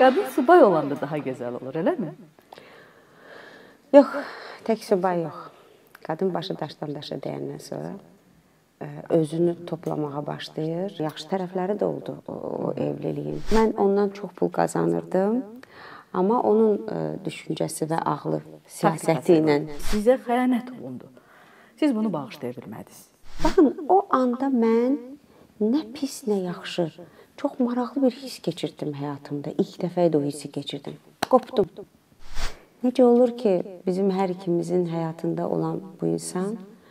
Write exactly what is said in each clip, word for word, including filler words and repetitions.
Qadın subay olanda daha gözəl olur, eləmi? Yox, tək subay yox. Qadın başı daşdan daşa dəyəndən sonra özünü toplamağa başlayır. Yaxşı tərəfləri də oldu o evliliyin. Mən ondan çox pul qazanırdım. Amma onun düşüncəsi və ağlı, siyasəti ilə sizə xəyanət olundu. Siz bunu bağışlaya bilmədiniz. Baxın, o anda mən nə pis, nə yaxşı, çox maraqlı bir his keçirdim həyatımda. İlk dəfə də o hissi keçirdim. Qopdum. Necə olur ki, bizim hər ikimizin həyatında olan bu insan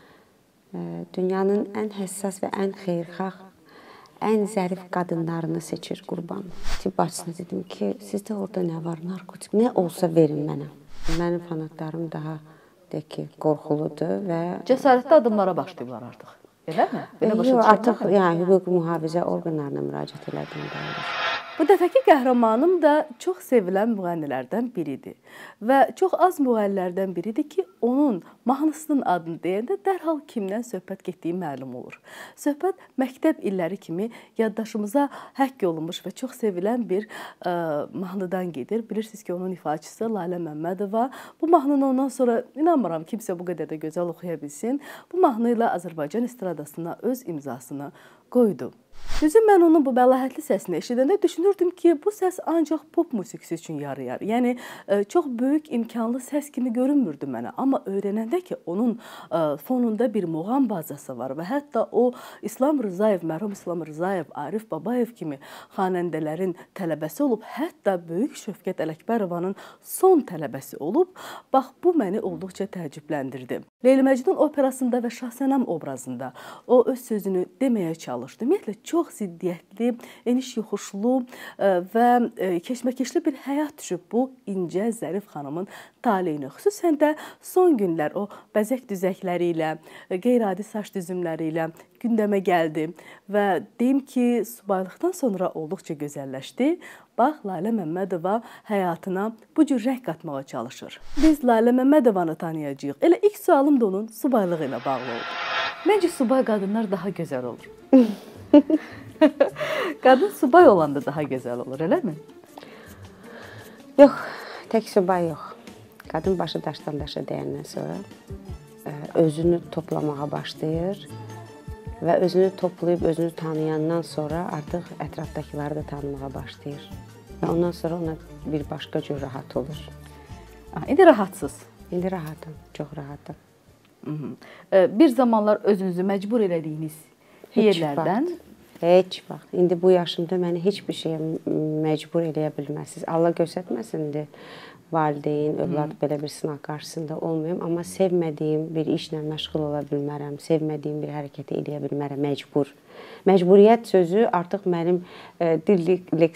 dünyanın ən həssas və ən xeyirxah, ən zərif qadınlarını seçir qurban. Tibb bacısına dedim ki, sizdə orada nə var? Narkotik, nə olsa verin mənə. Mənim fanatlarım daha de ki, qorxuludur və cəsarətli adımlara başlayıblar artıq. Eləmi? Yox, artıq yəni hüquq mühafizə orqanlarına müraciət elədim də. Bu dəfəki qəhrəmanım da çox sevilən müğənnilərdən biridir və çox az müğənnilərdən biridir ki, onun mahnısının adını deyəndə dərhal kimdən söhbət getdiyi məlum olur. Söhbət məktəb illəri kimi yaddaşımıza həkk olunmuş və çox sevilən bir ə, mahnıdan gedir. Bilirsiniz ki, onun ifaçısı Lalə Məmmədova. Bu mahnını ondan sonra inanmıram kimsə bu qədər də gözəl oxuya bilsin. Bu mahnı ilə Azərbaycan estradasına öz imzasını qoydu. Düzü mən onun bu məlahətli səsini eşidəndə düşünürdüm ki, bu səs ancaq pop musiqisi üçün yarayar. Yəni, çox böyük imkanlı səs kimi görünmürdü mənə. Amma öyrənəndə ki, onun fonunda bir muğam bazası var və hətta o İslam Rzayev, mərhum İslam Rzayev, Arif Babayev kimi xanəndələrin tələbəsi olub, hətta böyük Şövkət Ələkbərovanın son tələbəsi olub, bax, bu məni olduqca təəccübləndirdi. Leyli Məcnun operasında və Şahsənəm obrazında o öz sözünü deməyə çalışdı. Ümumiyyətlə, çox ziddiyyətli, eniş-yoxuşlu və keşməkeşli bir həyat düşüb bu incə, zərif xanımın taleyini. Xüsusən də son günlər o bəzək düzəkləri ilə, qeyri-adi saç düzümləri ilə gündəmə gəldi və deyim ki, subaylıqdan sonra olduqca gözəlləşdi. Bax, Lalə Məmmədova həyatına bu cür rəng qatmağa çalışır. Biz Lalə Məmmədovanı tanıyacağıq. Elə ilk sualım da onun subaylığı ilə bağlı oldu. Məncə, subay qadınlar daha gözəl olur. Qadın subay olanda daha gözəl olur, eləmi? Yox, tək subay yox. Qadın başı daşdan daşa dəyəndən sonra özünü toplamağa başlayır və özünü toplayıb, özünü tanıyandan sonra artıq ətrafdakıları da tanımağa başlayır. Və ondan sonra ona bir başqa cür rahat olur. İndi rahatsız? İndi rahatım, çox rahatım. Bir zamanlar özünüzü məcbur elədiyiniz yerlərdən? Heç vaxt. İndi bu yaşımda məni heç bir şeyə məcbur eləyə bilməzsiniz. Allah göstərməsin, indi valideyn, övlad belə bir sınaq qarşısında olmayım. Amma sevmədiyim bir işlə məşğul ola bilmərəm, sevmədiyim bir hərəkəti eləyə bilmərəm, məcbur. Məcburiyyət sözü artıq mənim dil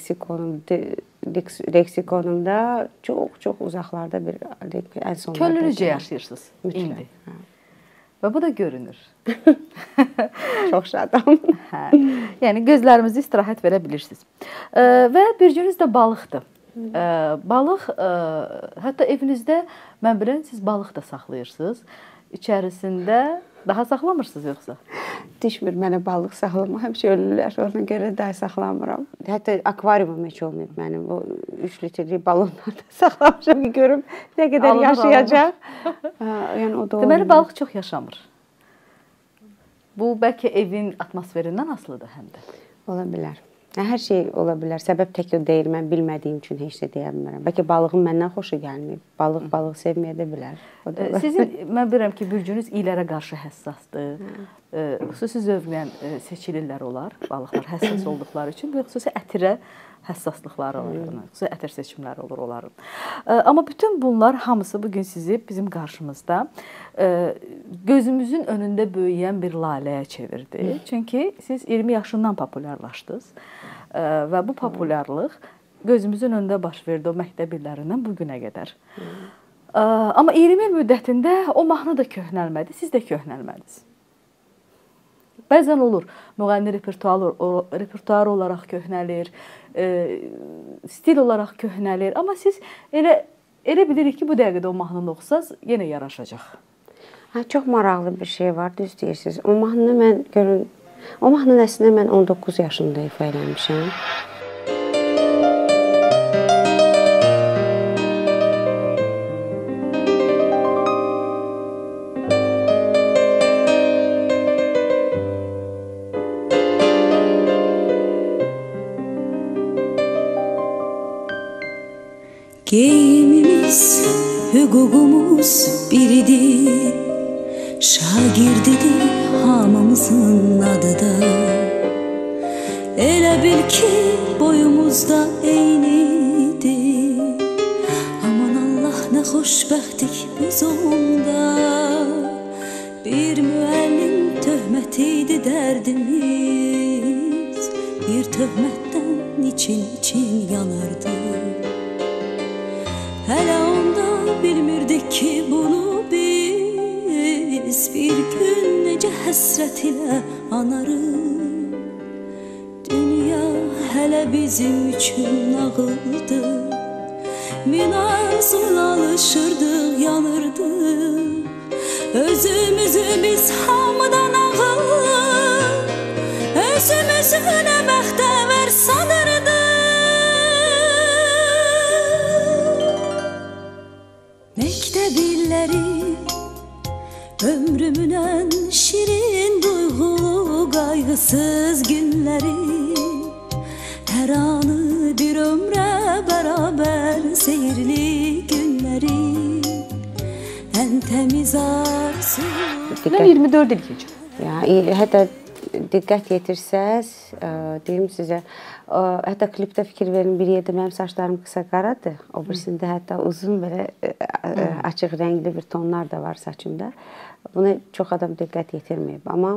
leksikonumda çox-çox uzaqlarda bir ən sonlarda. Könlünüzcə yaşayırsınız indi. Və bu da görünür. Çox şadam. Yəni, gözlərimizi istirahət verə bilirsiniz. Və birciniz də balıqdır. Balıq, hətta evinizdə, mən bilən, siz balıq da saxlayırsınız. İçərisində daha saxlamırsınız yoxsa? Düşmür mənə balıq saxlamaq, həmişə ölürlər. Ona görə də saxlamıram. Hətta akvariumum heç olmayıb mənim. O üç litrlik balonlarda saxlamışam. Görüm nə qədər yaşayacaq. Deməli, balıq çox yaşamır. Bu, bəlkə evin atmosferindən asılıdır həm də. Ola bilər. Hər şey ola bilər. Səbəb tək o deyil. Mən bilmədiyim üçün heç də deyə bilmərəm. Bəlkə balığın məndən xoşu gəlməyib. Balıq, balıq sevməyə də bilər. Sizin, mən bilirəm ki, bürcünüz iylərə qarşı həssasdır. Xüsusi zövqlə seçilirlər olar. Balıqlar həssas olduqları üçün. Və xüsusi ətirə həssaslıqları olur. Xüsusi ətir seçimləri olur onların. Amma bütün bunlar hamısı bugün sizi bizim qarşımızda gözümüzün önündə böyüyən bir laləyə çevirdi. Çünki siz iyirmi yaşından populyarlaşdınız. Və bu populyarlıq gözümüzün önündə baş verdi o məktəb illərindən bugünə qədər. Amma iyirmi il müddətində o mahnı da köhnəlmədi, siz də köhnəlmədiniz. Bəzən olur, müğənni repertuar olaraq köhnəlir, stil olaraq köhnəlir. Amma siz elə bilirik ki, bu dəqiqədə o mahnını oxusaz, yenə yaraşacaq. Çox maraqlı bir şey var, düz deyirsiniz. O mahnını mən görün, o mahnının əslində mən on doqquz yaşında ifa eləmişəm. Geyimimiz, hüququmuz biridir, şagirdidir hamımızın adı da. Elə bil ki boyumuzda eynidir, aman Allah nə xoşbəxtlik biz onda. Bir müəllim töhmətiydi dərdimiz, bir töhmətdən için-için yanardı. Hələ onda bilmirdik ki bunu biz, bir gün necə həsrət ilə anarıq. Dünya hələ bizim üçün nağıldı, min arzuyla alışırdıq, yanırdıq. Özümüzü biz hamıdan ağır, özümüzü nə bəxtəvər sanırdıq. Məktəb illəri ömrümün ən şirin duyğulu qayğısız günləri, hər anı bir ömrə bərabər seyirli günləri, ən təmiz arzu. iyirmi dörd il keçir. Yəni hətta diqqət yetirsəz, deyim sizə, hətta klipdə fikir verin, bir yerdə mənim saçlarım qısa qaradır, o birisində hətta uzun belə açıq rəngli bir tonlar da var saçımda. Buna çox adam diqqət yetirməyib, amma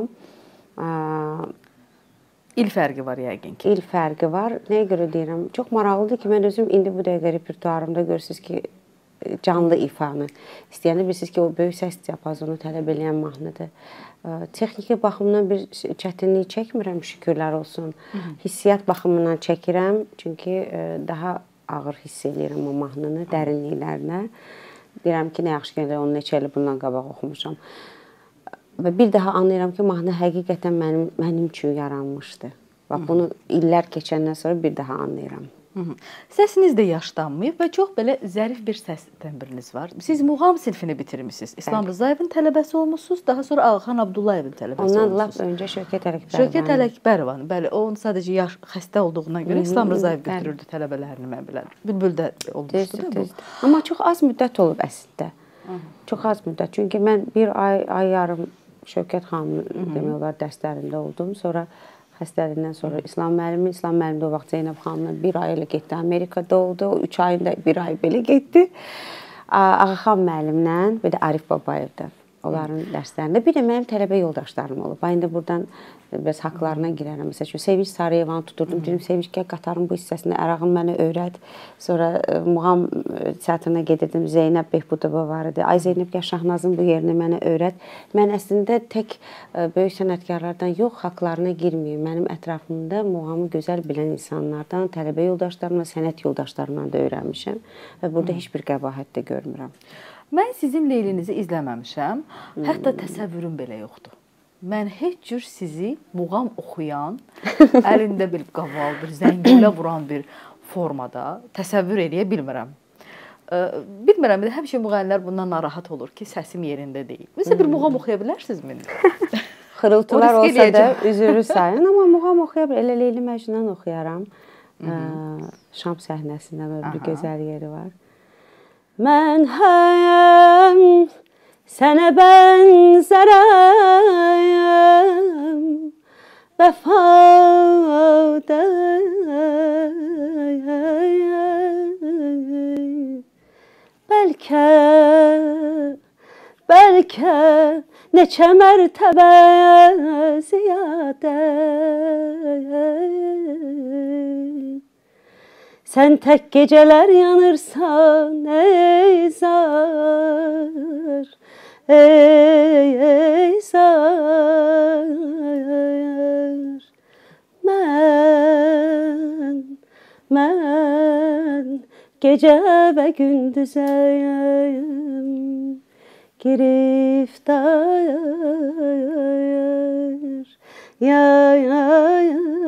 il fərqi var yəqin ki. İl fərqi var. Nəyə görə deyirəm? Çox maraqlıdır ki, mən özüm indi bu dəqiqə repertuarımda görürsünüz ki, canlı ifanı istəyəndə bilirsiniz ki, o böyük səs diapazonu tələb edən mahnıdır. Texniki baxımından bir çətinlik çəkmirəm, şükürlər olsun. Hissiyyat baxımından çəkirəm, çünki daha ağır hiss edirəm o mahnını, dərinliklərinə. Deyirəm ki, nə yaxşı gəlir, onu neçə il bundan qabaq oxumuşam. Və bir daha anlayıram ki, mahnı həqiqətən mənim, mənim üçün yaranmışdı. Bax, bunu illər keçəndən sonra bir daha anlayıram. Səsiniz də yaşlanmayıb və çox belə zərif bir səs təmbiriniz var. Siz muğam sinfini bitirmişsiniz. İslam Rızayevin tələbəsi olmuşsunuz, daha sonra Ağaxan Abdullayevin tələbəsi olmuşsunuz. Ondan lap öncə Şövkət Ələkbərov. Şövkət Ələkbərov, bəli, o sadəcə yaş xəstə olduğuna görə İslam Rızayev götürürdü tələbələrini, mən bilirəm. Bülbüldə olmuşdu da bu. Amma çox az müddət olub əslində. Çox az müddət. Çünki mən bir ay, ay yarım Şövkət xanımın demək olar dərslərində oldum. Sonra xəstəliyindən sonra İslam müəllimi, İslam müəllimi də o vaxt Zeynəb xanımla bir ay ilə getdi, Amerikada oldu. O üç ayında bir ay belə getdi. Ağaxan müəllimlə, bir də Arif Babayevdə onların dərslərində. Bir də mənim tələbə yoldaşlarım olub. İndi buradan biraz haqlarına girərəm. Məsəl üçün, Sevinç Sarıyevanı tuturdum. Dedim, Sevinç, gəl qatarın bu hissəsində ərağın mənə öyrət. Sonra muğam teatrına gedirdim. Zeynəb Behbudova var idi. Ay Zeynəb, gəl Şahnazın bu yerini mənə öyrət. Mən əslində tək böyük sənətkarlardan yox, haqlarına girməyim. Mənim ətrafımda muğamı gözəl bilən insanlardan, tələbə yoldaşlarımla, sənət yoldaşlarımla da öyrənmişəm. Və burada heç bir qəbahət də görmürəm. Mən sizin Leylinizi izləməmişəm. Hətta təsəvvürüm belə yoxdur. Mən heç cür sizi muğam oxuyan, əlində bir qaval, bir zəngilə vuran bir formada təsəvvür eləyə bilmirəm. Bilmirəm, həmişə müğənnilər bundan narahat olur ki, səsim yerində deyil. Məsələn, bir muğam oxuya bilərsinizmi? Xırıltılar olsa da üzürü sayın, amma muğam oxuya bilərəm. Elə Leyli Məcnun oxuyaram. Şam səhnəsində bir gözəl yeri var. Mən həyəm, sənə bənzərəm, vəfadayım. Bəlkə, bəlkə neçə mərtəbə ziyadə. Sən tək gecələr yanırsan, ey zar, ey, ey zar. Mən, mən gecə və gündüzəyim, giriftayır, yay, yay,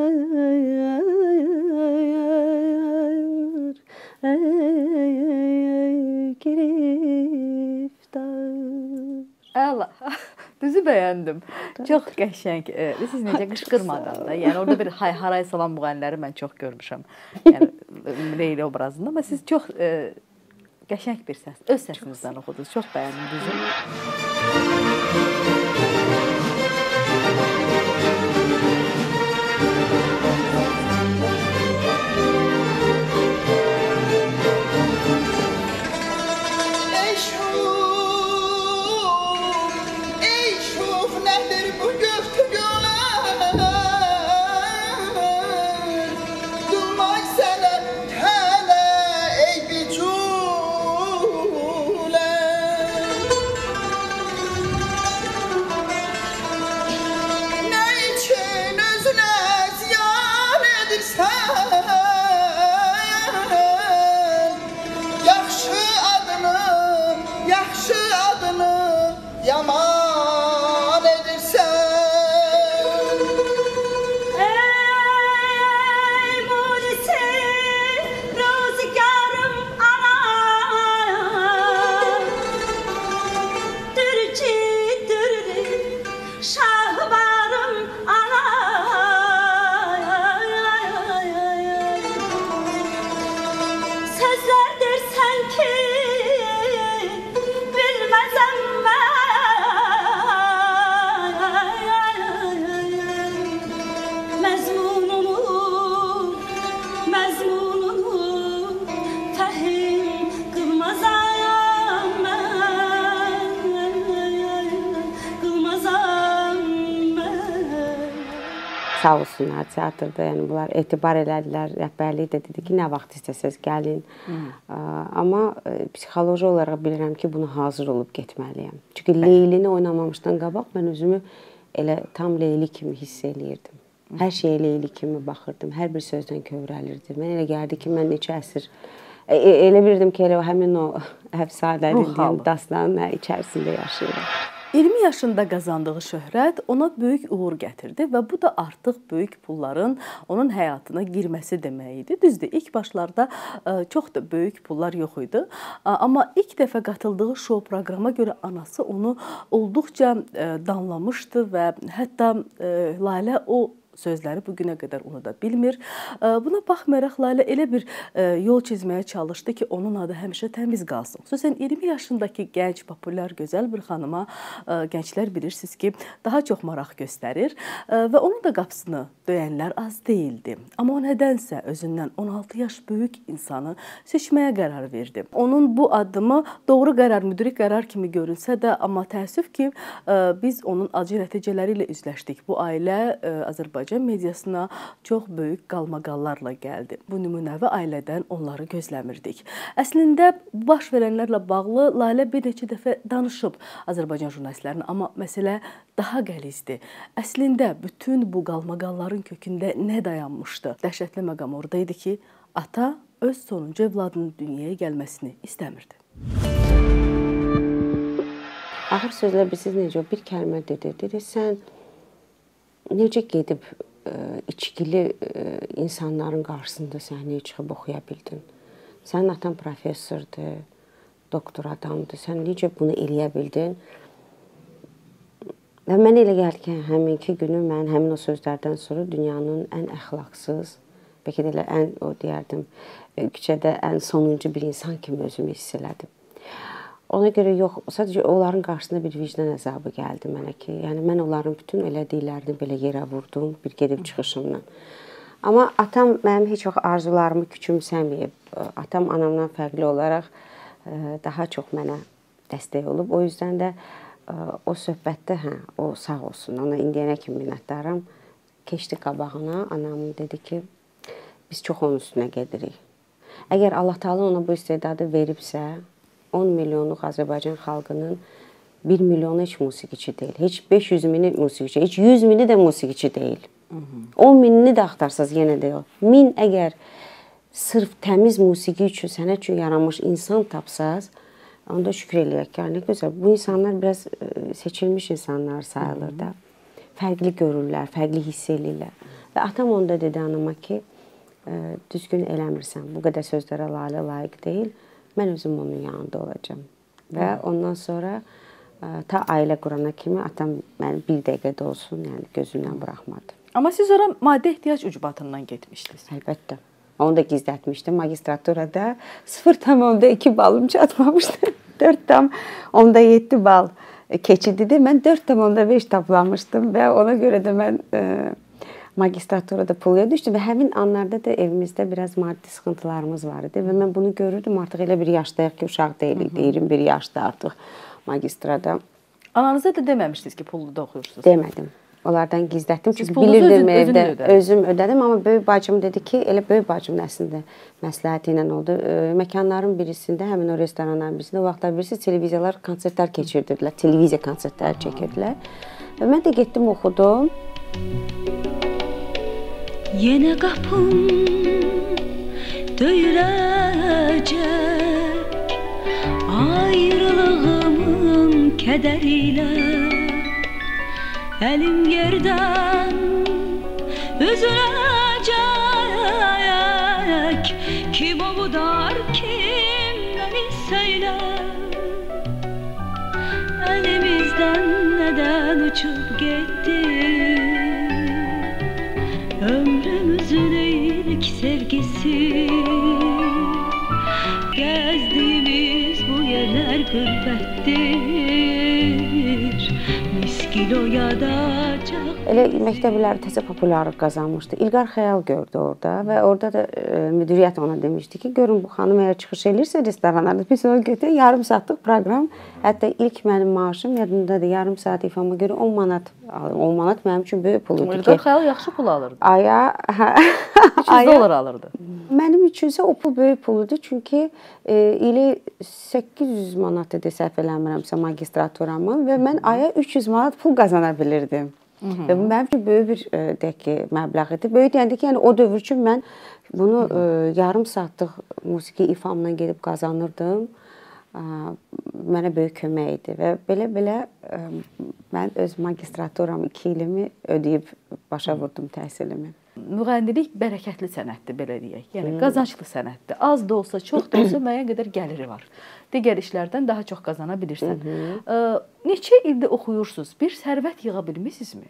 Əla, düzü bəyəndim. Çox qəşəng. Siz necə qışqırmadan da, yəni orada bir hay-haray salan müğənniləri mən çox görmüşəm. Yəni Leyli obrazında, amma siz çox Qəşəng bir səs. Öz səsinizdən oxudunuz. Çox bəyəndim bizi. Sağ olsunlar teatrda, yəni bunlar etibar elədilər, rəhbərlik də dedi ki, nə vaxt istəsəz gəlin. Hmm. Amma psixoloji olaraq bilirəm ki, buna hazır olub getməliyəm. Çünki Leylini oynamamışdan qabaq mən özümü elə tam Leyli kimi hiss eləyirdim. Hər şeyə Leyli kimi baxırdım, hər bir sözdən kövrəlirdim. Mən elə gəldi ki, mən neçə əsr, e elə bilirdim ki, elə həmin o əfsanəli dastanın içərisində yaşayıram. iyirmi yaşında qazandığı şöhrət ona böyük uğur gətirdi və bu da artıq böyük pulların onun həyatına girməsi demək idi. Düzdür, ilk başlarda çox da böyük pullar yox idi. Amma ilk dəfə qatıldığı şou proqrama görə anası onu olduqca danlamışdı və hətta Lalə o sözləri bugünə qədər unuda bilmir. Buna baxmayaraq Lalə elə bir yol çizməyə çalışdı ki, onun adı həmişə təmiz qalsın. Xüsusən iyirmi yaşındakı gənc, populyar, gözəl bir xanıma gənclər bilirsiniz ki, daha çox maraq göstərir və onun da qapısını döyənlər az deyildi. Amma o nədənsə özündən on altı yaş böyük insanı seçməyə qərar verdi. Onun bu addımı doğru qərar, müdrik qərar kimi görünsə də, amma təəssüf ki, biz onun acı nəticələri ilə üzləşdik. Bu ailə Azərbaycan Azərbaycan mediasına çox böyük qalmaqallarla gəldi. Bu nümunəvi ailədən onları gözləmirdik. Əslində, baş verənlərlə bağlı Lalə bir neçə dəfə danışıb Azərbaycan jurnalistlərinə, amma məsələ daha qəlizdir. Əslində, bütün bu qalmaqalların kökündə nə dayanmışdı? Dəhşətli məqam orada idi ki, ata öz sonuncu evladının dünyaya gəlməsini istəmirdi. Ağır sözlər bilirsiniz necə? Bir kəlmə dedi. Dedi, sən necə gedib içkili insanların qarşısında səhnəyə çıxıb oxuya bildin? Sənin atan professordur, doktor adamdır. Sən necə bunu eləyə bildin? Və mən elə gəldi ki, həminki günü mən həmin o sözlərdən sonra dünyanın ən əxlaqsız, bəlkə də ən, o deyərdim, küçədə ən sonuncu bir insan kimi özümü hiss elədim. Ona görə yox, sadəcə onların qarşısında bir vicdan əzabı gəldi mənə ki, yəni mən onların bütün elədiklərini belə yerə vurdum bir gedib çıxışımla. Amma atam mənim heç vaxt arzularımı küçümsəməyib. Atam anamdan fərqli olaraq daha çox mənə dəstək olub. O yüzdən də o söhbətdə, hə, o sağ olsun, ona indiyənə kimi minnətdaram. Keçdi qabağına, anam dedi ki, biz çox onun üstünə gedirik. Əgər Allah Taala ona bu istedadı veribsə, on milyonluq Azərbaycan xalqının bir milyonu heç musiqiçi deyil. Heç beş yüz mini musiqiçi, heç yüz mini də musiqiçi deyil. on minini də axtarsaz yenə də yox. Min əgər sırf təmiz musiqi üçün, sənət üçün yaranmış insan tapsaz, onda şükür eləyək ki, nə gözəl. Bu insanlar biraz seçilmiş insanlar sayılır da. Fərqli görürlər, fərqli hiss eləyirlər. Və atam onda dedi anama ki, düzgün eləmirsən, bu qədər sözlərə Lalə layiq deyil. Mən özüm onun yanında olacağam. Və ondan sonra ta ailə qurana kimi atam məni bir dəqiqədə olsun, yəni gözümdən buraxmadı. Amma siz ora maddi ehtiyac ucbatından getmişdiniz. Əlbəttə. Onu da gizlətmişdim magistraturada. sıfır tam onda iki balım çatmamışdı. dörd tam onda yeddi bal keçididir. Mən dörd tam onda beş toplamışdım və ona görə də mən e, magistraturada puluya düşdüm və həmin anlarda da evimizdə biraz maddi sıxıntılarımız var idi və mən bunu görürdüm. Artıq elə bir yaşdayıq ki, uşaq deyilik, iyirmi bir yaşda artıq magistrada. Ananıza da deməmişdiniz ki, pullu da oxuyursunuz? Demədim. Onlardan gizlətdim. Çünki pulunuzu bilirdim özün- evdə. özünüz ödədiniz? Özüm ödədim, amma böyük bacım dedi ki, elə böyük bacım əslində məsləhəti ilə oldu. E, məkanların birisində, həmin o restoranların birisində o vaxtlar birisi televiziyalar konsertlər keçirdirdilər. Televiziya konsertləri çəkirdilər. Və mən də getdim, oxudum. Yenə qapım döyüləcək ayrılığımın kədərilə əlim yerdən üzüləcək kim o bu dar kim məni söylə əlimizdən nədən uçub getdi ömrümüzün ilk sevgisi gezdiğimiz bu yerler gurbettir miskil o yadacak. Elə məktəbləri təzə populyarlıq qazanmışdı. İlqar Xəyal gördü orada və orada da e, müdiriyyət ona demişdi ki, görün bu xanım əgər çıxış elirsə restoranlarda biz onu götürək, yarım saatlıq proqram. Hətta ilk mənim maaşım yadımdadır, yarım saat ifama görə on manat alırım. on manat mənim üçün böyük pul idi ki. İlqar Xəyal yaxşı pul alırdı. Aya, üç yüz dollar alırdı. Mənim üçünsə o pul böyük pul idi. Çünki e, ili səkkiz yüz manat idi səhv eləmirəmsə magistraturamın və mən aya üç yüz manat pul qazana bilirdim. Hı -hı. Və bu mənim üçün böyük bir e, deyək ki, məbləğ idi. Böyük deyəndə ki, yəni o dövr üçün mən bunu e, yarım saatlıq musiqi ifamla gedib qazanırdım. E, mənə böyük kömək idi və belə-belə e, mən öz magistraturam iki ilimi ödəyib başa vurdum təhsilimi. Müğənnilik bərəkətli sənətdir, belə deyək. Yəni qazançlı sənətdir. Az da olsa, çox da olsa müəyyən qədər gəliri var. Digər işlərdən daha çox qazana bilirsən. Ə, neçə ildə oxuyursunuz? Bir sərvət yığa bilmisinizmi?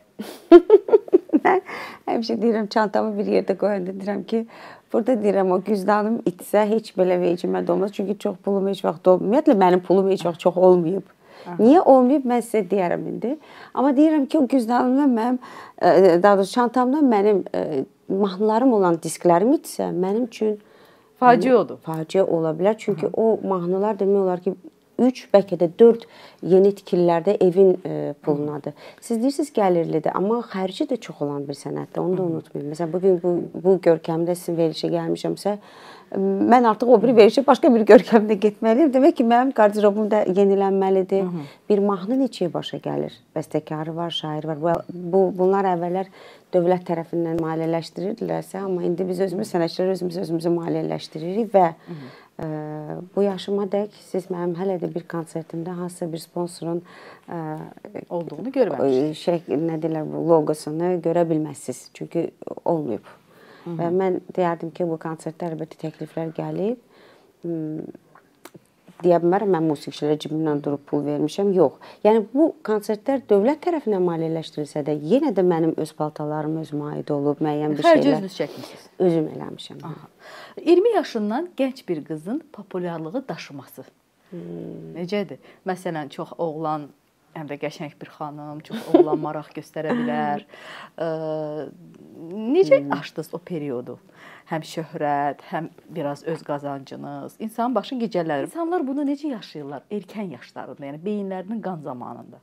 Mən həmişə deyirəm, çantamı bir yerdə qoyanda deyirəm ki, burada deyirəm o güzdanım itsə heç belə vecimə olmaz. Çünki çox pulum heç vaxt olmayıb. Ümumiyyətlə mənim pulum heç vaxt çox olmayıb. Niyə olmayıb, mən sizə deyərəm indi. Amma deyirəm ki, o güzdanımdan mənim, daha doğrusu çantamdan mənim mahnılarım olan disklərim itsə, mənim üçün faciə odur. Faciə ola bilər. Çünki o mahnılar demək olar ki, üç, bəlkə də dörd yeni tikililərdə evin e, pulunadır. Siz deyirsiniz gəlirlidir, amma xərci də çox olan bir sənətdir. Onu da unutmayın. Məsələn, bugün bu, bu görkəmdə sizin verilişə gəlmişəmsə, mən artıq o bir verilişə başqa bir görkəmdə getməliyim. Demək ki, mənim qarderobum da yenilənməlidir. Hı -hı. Bir mahnı neçəyə başa gəlir? Bəstəkarı var, şair var. Bu, bu bunlar əvvəllər dövlət tərəfindən maliyyələşdirirdilərsə, amma indi biz özümüz sənətçilər özümüz özümüzü maliyyələşdiririk və Hı -hı. Ə, bu yaşıma dək siz mənim hələ də bir konsertimdə hansısa bir sponsorun ə, olduğunu görməmişsiniz. Şey, nə deyirlər, bu loqosunu görə bilməzsiniz. Çünki olmayıb. Hı -hı. Və mən deyərdim ki, bu konsertdə əlbəttə təkliflər gəlib. Hmm, deyə bilmərəm, mən musiqiçilərə cibimdən durub pul vermişəm. Yox. Yəni bu konsertlər dövlət tərəfindən maliyyələşdirilsə də yenə də mənim öz paltalarım özümə aid olub, müəyyən bir şeylər. Xərci özünüz çəkmisiniz. Özüm eləmişəm. Aha. iyirmi yaşından gənc bir qızın populyarlığı daşıması. Hmm. Necədir? Məsələn, çox oğlan, həm də qəşəng bir xanım, çox oğlan maraq göstərə bilər. Ə, necə hmm. aşdınız o periodu? Həm şöhrət, həm biraz öz qazancınız. İnsanın başı gicəllənir. İnsanlar bunu necə yaşayırlar? Erkən yaşlarında, yəni beyinlərinin qan zamanında.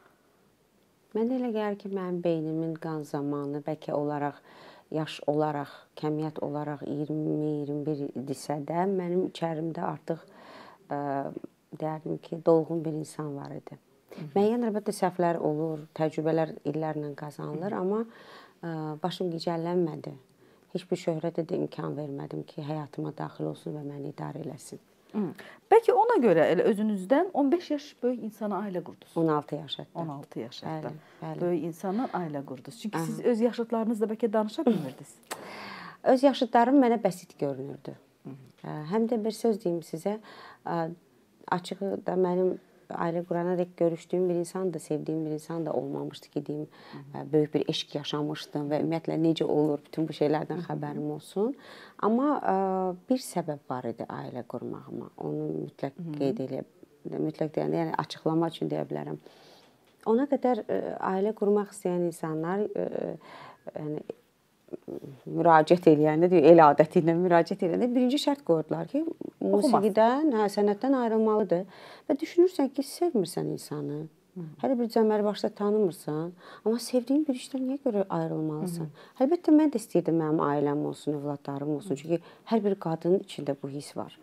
Mənə elə gəlir ki, mənim beynimin qan zamanı bəlkə olaraq, yaş olaraq, kəmiyyət olaraq iyirmi iyirmi bir idisə də, mənim içərimdə artıq ə, deyərdim ki, dolğun bir insan var idi. Hı -hı. Müəyyən əlbəttə səhvlər olur, təcrübələr illərlə qazanılır, Hı -hı. amma ə, başım gicəllənmədi. Heç bir şöhrətə də imkan vermədim ki, həyatıma daxil olsun və məni idarə eləsin. Hı. Bəlkə ona görə elə özünüzdən on beş yaş böyük insana ailə qurdunuz. on altı yaş hətta. on altı yaş hətta. Bəli, bəli. Böyük insandan ailə qurdunuz. Çünki Aha. siz öz yaşıtlarınızla bəlkə danışa bilmirdiniz. Öz yaşıtlarım mənə bəsit görünürdü. Hı -hı. Həm də bir söz deyim sizə, açığı da mənim ailə qurana dək görüşdüyüm bir insan da, sevdiyim bir insan da olmamışdı ki, deyim, böyük bir eşq yaşamışdım və ümumiyyətlə necə olur, bütün bu şeylərdən xəbərim olsun. Amma bir səbəb var idi ailə qurmağıma. Onu mütləq qeyd edə, mütləq deyəndə, yəni açıqlamaq üçün deyə bilərəm. Ona qədər ailə qurmaq istəyən insanlar, yəni müraciət eləyəndə, el adəti ilə müraciət eləyəndə birinci şərt qoyurdular ki, musiqidən, hə, sənətdən ayrılmalıdır və düşünürsən ki, sevmirsən insanı, hələ bir cəməli başda tanımırsan, amma sevdiyin bir işdən niyə görə ayrılmalısan? Əlbəttə, mən də istəyirdim mənim ailəm olsun, övladlarım olsun, çünki hər bir qadının içində bu his var.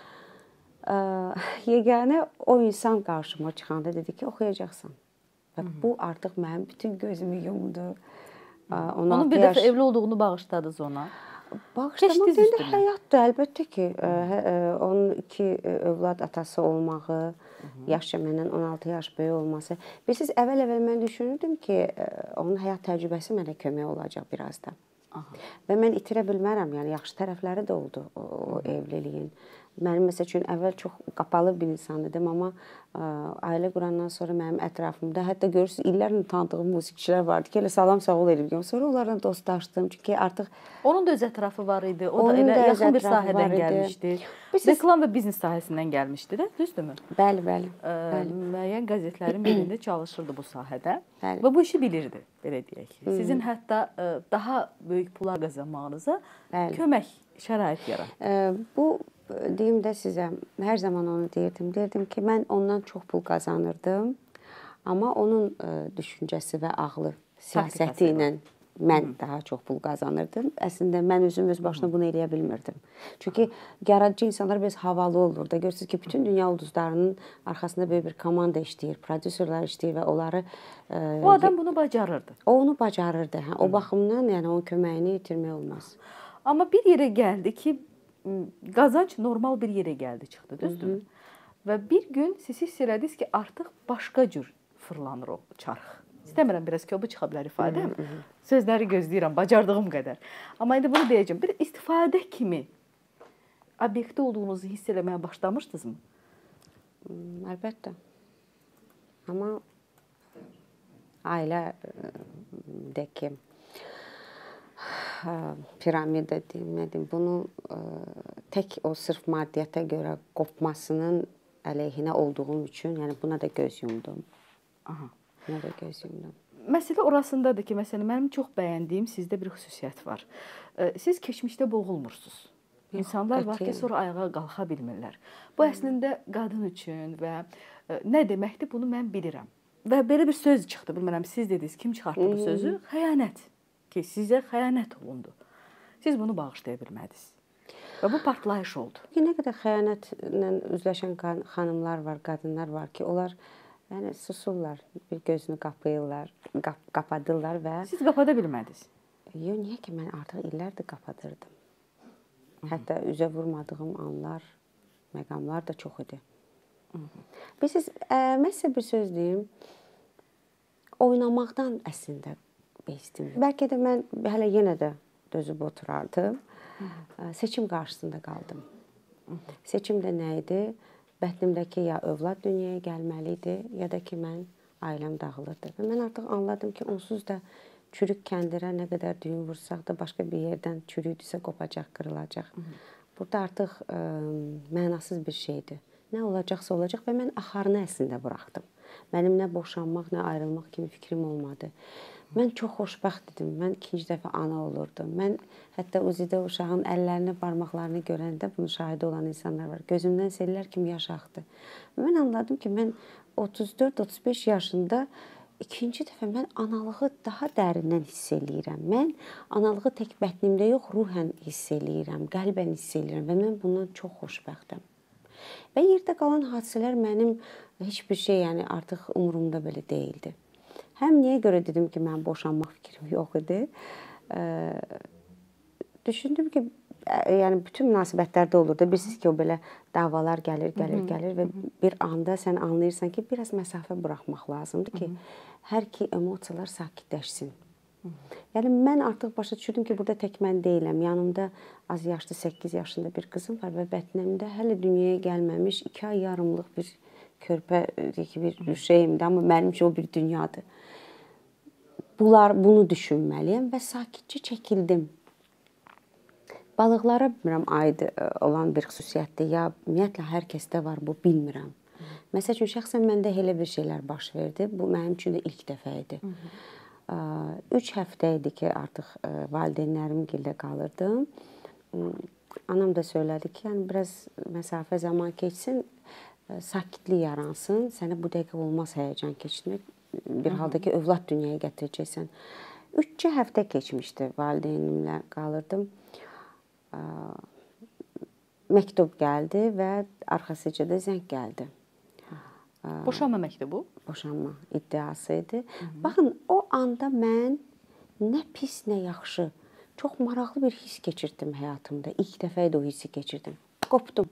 Yeganə o insan qarşıma çıxanda dedi ki, oxuyacaqsan və bu artıq mənim bütün gözümü yumdu. Onun bir dəfə evli olduğunu bağışladınız ona. Bağışlamaq deyəndə həyatdır, əlbəttə ki. Onun iki övlad atası olmağı, yaşca məndən on altı yaş böyük olması. Bilirsiniz, əvvəl-əvvəl mən düşünürdüm ki, onun həyat təcrübəsi mənə kömək olacaq biraz da. Və mən itirə bilmərəm, yəni yaxşı tərəfləri də oldu o evliliyin. Mənim məsəl üçün əvvəl çox qapalı bir insan idim, amma ailə qurandan sonra mənim ətrafımda, hətta görürsünüz, illərlə tanıdığım musiqiçilər vardı ki, elə salam sağ ol eləyim. Sonra onlarla dostlaşdım, çünki artıq... Onun da öz ətrafı var idi, o da elə yaxın bir sahədən gəlmişdi. Reklam və biznes sahəsindən gəlmişdi də, düzdürmü? Bəli, bəli. Müəyyən qəzetlərin birində çalışırdı bu sahədə və bu işi bilirdi, belə deyək. Sizin hətta daha böyük pullar qazanmağınıza kömək, şərait yaratdı. Bu... Deyim də sizə, hər zaman onu deyirdim. Deyirdim ki, mən ondan çox pul qazanırdım, amma onun düşüncəsi və ağlı, siyasəti ilə mən daha çox pul qazanırdım. Əslində, mən özüm öz başına bunu eləyə bilmirdim. Çünki yaradıcı insanlar biraz havalı olur da. Görürsünüz ki, bütün dünya ulduzlarının arxasında böyük bir komanda işləyir, prodüserlər işləyir və onları... O adam bunu bacarırdı. O onu bacarırdı. O baxımdan, yəni onun köməyini itirmək olmaz. Amma bir yerə gəldi ki, qazanc normal bir yerə gəldi, çıxdı, düzdür? Və bir gün siz hiss elədiniz ki, artıq başqa cür fırlanır o çarx. İstəmirəm, biraz köbü çıxa bilər ifadəm. Sözləri gözləyirəm, bacardığım qədər. Amma indi bunu deyəcəm, bir istifadə kimi obyektdə olduğunuzu hiss eləməyə başlamışdınızmı? Əlbəttə. Amma ailədəki piramida deyim, nə deyim, bunu tək o sırf maddiyyata görə qopmasının əleyhinə olduğum üçün, yəni buna da göz yumdum. Aha. Buna da göz yumdum. Məsələ orasındadır ki, məsələn, mənim çox bəyəndiyim sizdə bir xüsusiyyət var. Siz keçmişdə boğulmursunuz. İnsanlar var ki, sonra ayağa qalxa bilmirlər. Bu əslində qadın üçün və nə deməkdir, bunu mən bilirəm. Və belə bir söz çıxdı, bilmirəm, siz dediniz, kim çıxartdı bu sözü? Xəyanət. Ki, sizə xəyanət olundu. Siz bunu bağışlaya bilmədiniz. Və bu partlayış oldu. Nə qədər xəyanətlə üzləşən xanımlar var, qadınlar var ki, onlar yəni, susurlar, bir gözünü qapayırlar, qap qapadırlar və... Siz qapada bilmədiniz? Yox, niyə ki, mən artıq illərdir qapadırdım. Hətta üzə vurmadığım anlar, məqamlar da çox idi. Bilirsiniz, mən sizə bir söz deyim, oynamaqdan əslində bezdim. Bəlkə də mən hələ yenə də dözüb oturardım. Seçim qarşısında qaldım. Seçim də nə idi? Bətnimdəki ya övlad dünyaya gəlməli idi, ya da ki, mən ailəm dağılırdı. Və mən artıq anladım ki, onsuz da çürük kəndirə nə qədər düyün vursaq da başqa bir yerdən çürüydüsə qopacaq, qırılacaq. Burada artıq ə, mənasız bir şeydir. Nə olacaqsa olacaq və mən axarını əslində buraxdım. Mənim nə boşanmaq, nə ayrılmaq kimi fikrim olmadı. Mən çox xoşbəxt idim. Mən ikinci dəfə ana olurdum. Mən hətta uzidə uşağın əllərini, barmaqlarını görəndə bunun şahidi olan insanlar var. Gözümdən sellər kimi yaş axdı. Mən anladım ki, mən otuz dörd otuz beş yaşında ikinci dəfə mən analığı daha dərindən hiss eləyirəm. Mən analığı tək bətnimdə yox, ruhən hiss eləyirəm, qəlbən hiss eləyirəm və mən bundan çox xoşbəxtəm. Və yerdə qalan hadisələr mənim heç bir şey, yəni artıq umurumda belə deyildi. Həm niyə görə dedim ki, mən boşanmaq fikrim yox idi. E, düşündüm ki, yəni bütün münasibətlərdə olur da, bilirsiniz ki, o belə davalar gəlir, gəlir, gəlir və bir anda sən anlayırsan ki, biraz məsafə buraxmaq lazımdır ki, hər iki emosiyalar sakitləşsin. Yəni mən artıq başa düşürdüm ki, burada tək mən deyiləm. Yanımda az yaşlı səkkiz yaşında bir qızım var və bətnimdə hələ dünyaya gəlməmiş iki ay yarımlıq bir körpə bir şeyimdir, amma mənim üçün o bir dünyadır. Bunlar, bunu düşünməliyəm və sakitcə çəkildim. Balıqlara bilmirəm, aid olan bir xüsusiyyətdir, ya ümumiyyətlə hər kəsdə var, bu bilmirəm. Məsəl üçün, şəxsən məndə elə bir şeylər baş verdi. Bu, mənim üçün də ilk dəfə idi. Üç həftə idi ki, artıq valideynlərim gildə qalırdım. Anam da söylədi ki, yəni, biraz məsafə zaman keçsin, sakitlik yaransın, sənə bu dəqiqə olmaz həyəcan keçirmək. Bir halda ki, övlad dünyaya gətirəcəksən. Üç həftə keçmişdi, valideynimlə qalırdım. Məktub gəldi və arxasıca da zəng gəldi. Boşanma məktubu? Boşanma iddiası idi. Baxın, o anda mən nə pis, nə yaxşı, çox maraqlı bir his keçirdim həyatımda. İlk dəfə idi o hissi keçirdim. Qopdum.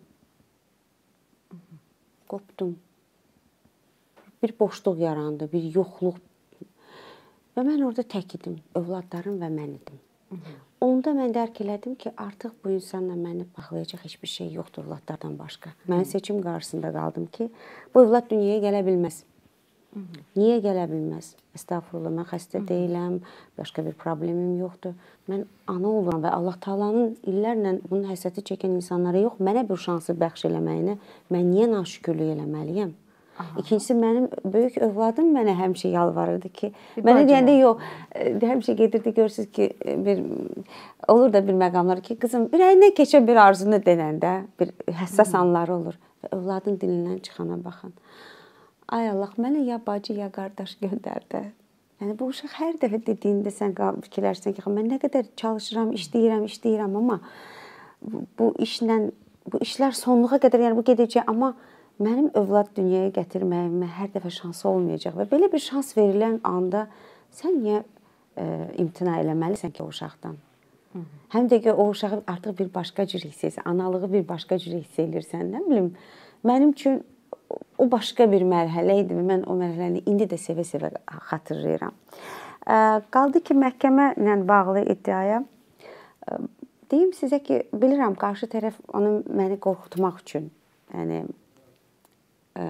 Qopdum. Bir boşluq yarandı, bir yoxluq. Və mən orada tək idim, övladlarım və mən idim. Onda mən dərk elədim ki, artıq bu insanla məni baxlayacaq heç bir şey yoxdur övladlardan başqa. Mən seçim qarşısında qaldım ki, bu övlad dünyaya gələ bilməz. Niyə gələ bilməz? Estağfurullah, mən xəstə deyiləm, başqa bir problemim yoxdur. Mən ana oluram və Allah Taala'nın illərlə bunun həsrəti çəkən insanlara yox, mənə bir şansı bəxş eləməyinə mən niyə naşükürlük eləməliyəm? İkincisi, mənim böyük övladım mənə həmişə yalvarırdı ki, mənə deyəndə yox, həmişə gedirdi, görürsünüz ki, bir, olur da bir məqamlar ki, qızım, ürəyindən keçən bir arzunu denəndə, bir həssas anları olur. Və övladın dilindən çıxana baxın. Ay Allah, mənə ya bacı, ya qardaş göndərdi. Yəni, bu uşaq hər dəfə dediyində sən fikirlərsən ki, mən nə qədər çalışıram, işləyirəm, işləyirəm, amma bu işlə, bu işlər sonluğa qədər, yəni bu gedəcək, amma mənim övlad dünyaya gətirməyimə hər dəfə şansı olmayacaq və belə bir şans verilən anda sən niyə e, imtina eləməlisən ki, o uşaqdan? Hı -hı. Həm də ki, o uşağı artıq bir başqa cür hiss edirsən, analığı bir başqa cür hiss edirsən, nə bilim, mənim üçün o başqa bir mərhələ idi və mən o mərhələni indi də sevə-sevə xatırlayıram. E, qaldı ki, məhkəmə ilə bağlı iddiaya, e, deyim sizə ki, bilirəm, qarşı tərəf onu məni qorxutmaq üçün, yəni, Ə,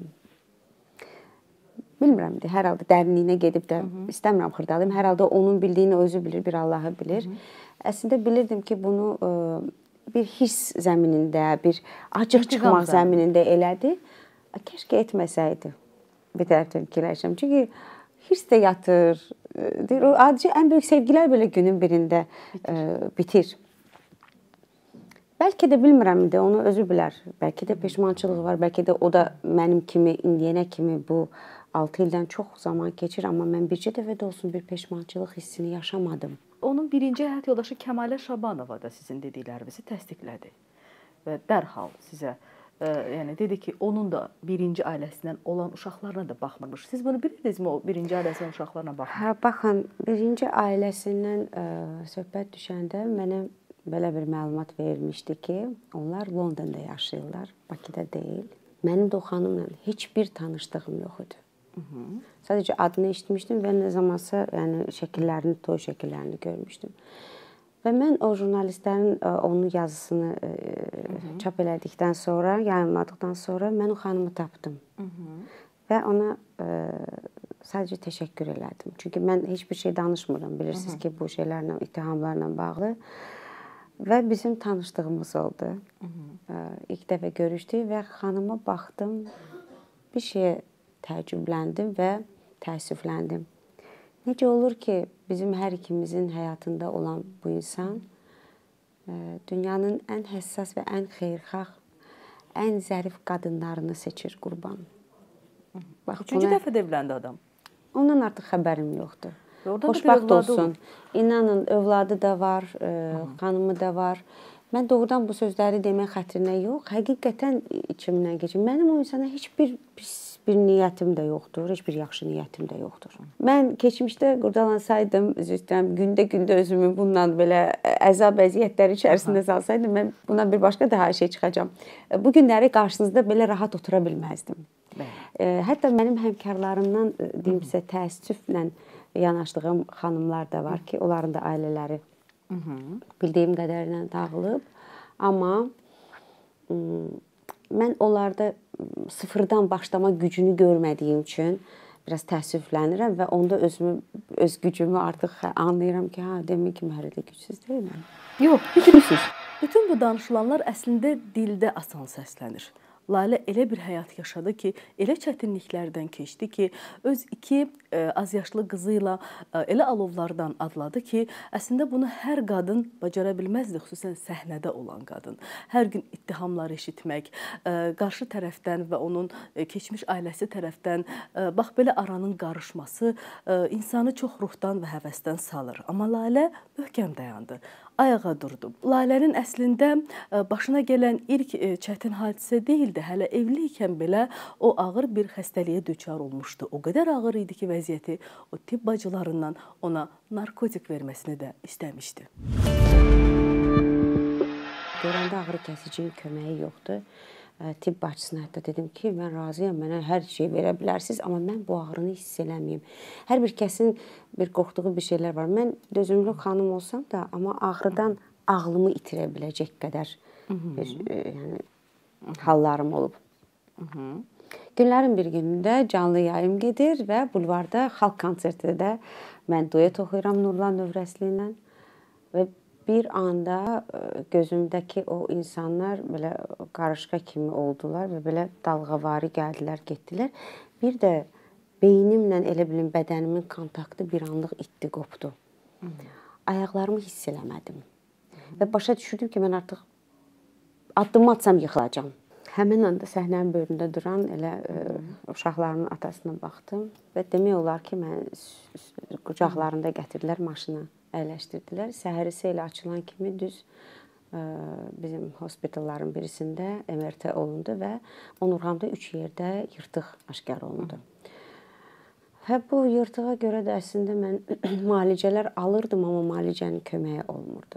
bilmirəm, hər halda dərinliyinə gedib də istəmirəm xırdalayım. Hər halda onun bildiyini özü bilir, bir Allahı bilir. Hı -hı. Əslində bilirdim ki, bunu ə, bir hiss zəminində, bir acıq çıxmaq zəminində elədi. Keşke etməsəydi. Bir tərəfdən fikirləşirəm. Çünki hiss də yatır. Deyir, o adicə ən böyük sevgilər belə günün birində ə, bitir. Bəlkə də bilmirəm indi, onu özü bilər. Bəlkə də peşmançılığı var, bəlkə də o da mənim kimi, indiyənə kimi bu altı ildən çox zaman keçir, amma mən bircə dəfə də olsun bir peşmançılıq hissini yaşamadım. Onun birinci həyat yoldaşı Kəmalə Şabanova da sizin dediklərinizi təsdiqlədi və dərhal sizə, e, yəni dedi ki, onun da birinci ailəsindən olan uşaqlarına da baxmırmış. Siz bunu bilirdinizmi, o birinci ailəsindən uşaqlarına baxmır? Hə, baxın, birinci ailəsindən ə, söhbət düşəndə mənə belə bir məlumat verilmişdi ki, onlar Londonda yaşayırlar, Bakıda deyil. Mənim də o xanımla heç bir tanışdığım yox idi. Hı -hı. Sadəcə adını eşitmişdim və nə zamansa yəni, şəkillərini, toy şəkillərini görmüşdüm. Və mən o jurnalistlərin onun yazısını Hı -hı. çap elədikdən sonra, yayınladıqdan sonra mən o xanımı tapdım. Hı -hı. Və ona ə, sadəcə təşəkkür elədim. Çünki mən heç bir şey danışmıram, bilirsiniz Hı -hı. ki, bu şeylərlə, ittihamlarla bağlı. Və bizim tanışdığımız oldu. Hı -hı. İlk dəfə görüşdük və xanıma baxdım, bir şeyə təəccübləndim və təəssüfləndim. Necə olur ki, bizim hər ikimizin həyatında olan bu insan dünyanın ən həssas və ən xeyirxah, ən zərif qadınlarını seçir qurban. Bax, Üçüncü buna... dəfə də evləndi adam. Ondan artıq xəbərim yoxdur. Xoşbəxt olsun. Olur. İnanın, övladı da var, e, xanımı da var. Mən doğrudan bu sözləri demək xətrinə yox, həqiqətən içimdən keçir. Mənim o insana heç bir pis bir niyyətim də yoxdur, heç bir yaxşı niyyətim də yoxdur. Mən keçmişdə qurdalansaydım, gündə-gündə özümü bundan belə əzab əziyyətləri içərisində salsaydım, mən bundan bir başqa daha şey çıxacam. Bu günləri qarşınızda belə rahat otura bilməzdim. Bəli. Hətta mənim həmkarlarımdan deyimsə təəssüflə yanaşdığım xanımlar da var ki, onların da ailələri Hı -hı. bildiyim qədərilə dağılıb. Amma mən onlarda sıfırdan başlama gücünü görmədiyim üçün biraz təəssüflənirəm və onda özümü, öz gücümü artıq anlayıram ki, ha, demək ki, mən hələ gücsüz deyiləm. Yox, gücsüz. Bütün bu danışılanlar əslində dildə asan səslənir. Lalə elə bir həyat yaşadı ki, elə çətinliklərdən keçdi ki, öz iki e, azyaşlı qızı ilə e, elə alovlardan adladı ki, əslində bunu hər qadın bacara bilməzdi, xüsusən səhnədə olan qadın. Hər gün ittihamlar eşitmək, e, qarşı tərəfdən və onun e, keçmiş ailəsi tərəfdən e, bax belə aranın qarışması e, insanı çox ruhdan və həvəsdən salır. Amma Lalə möhkəm dayandı. Ayağa durdu. Lalənin əslində başına gələn ilk çətin hadisə deyildi. Hələ evli ikən belə o ağır bir xəstəliyə düçar olmuşdu. O qədər ağır idi ki, vəziyyəti o tibb bacılarından ona narkotik verməsini də istəmişdi. Görəndə ağrı kəsicinin köməyi yoxdur. Tibb bacısına hətta dedim ki, mən razıyam, mənə hər şey verə bilərsiniz, amma mən bu ağrını hiss eləməyim. Hər bir kəsin bir qorxduğu bir şeylər var. Mən dözümlü xanım olsam da, amma ağrıdan ağlımı itirə biləcək qədər bir, yəni, hallarım olub. Hı -hı. Günlərin bir günündə canlı yayım gedir və bulvarda xalq konsertində də mən duet oxuyuram Nurlan Növrəsli ilə və bir anda gözümdəki o insanlar belə qarışqa kimi oldular və belə dalğavari gəldilər, getdilər. Bir də beynimlə elə bilim bədənimin kontaktı bir anlıq itdi, qopdu. Hı -hı. Ayaqlarımı hiss eləmədim. Hı -hı. Və başa düşürdüm ki, mən artıq addımı atsam yıxılacam. Həmin anda səhnənin böyründə duran elə ə, uşaqlarımın atasına baxdım və demək olar ki, mən qucaqlarında gətirdilər maşına. Əyləşdirdilər. Səhərisi elə açılan kimi düz ə, bizim hospitalların birisində M R T olundu və onurğamda üç yerdə yırtıq aşkar olundu. Və bu yırtığa görə də əslində mən müalicələr alırdım, amma müalicənin köməyi olmurdu.